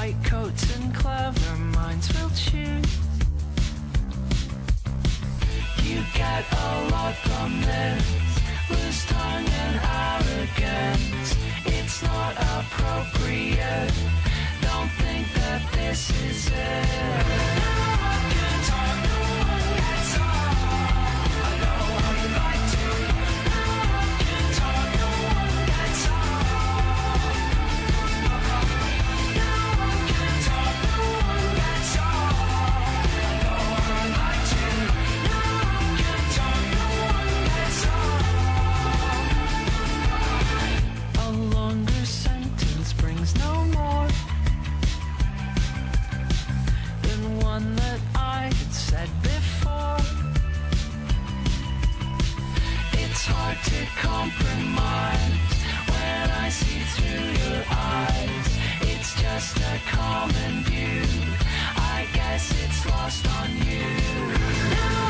white coats and clever minds will choose. You get a lot from this, loose tongue and arrogance. It's not appropriate, don't think that this is it. I can talk, no one gets on. I know how you like to. I can talk, no one gets on. I can talk, no one gets on. I know how you like to. I can talk, no one gets on. A longer sentence brings no more than one that I had said before. It's hard to compromise when I see through your eyes. It's just a common view, I guess it's lost on you.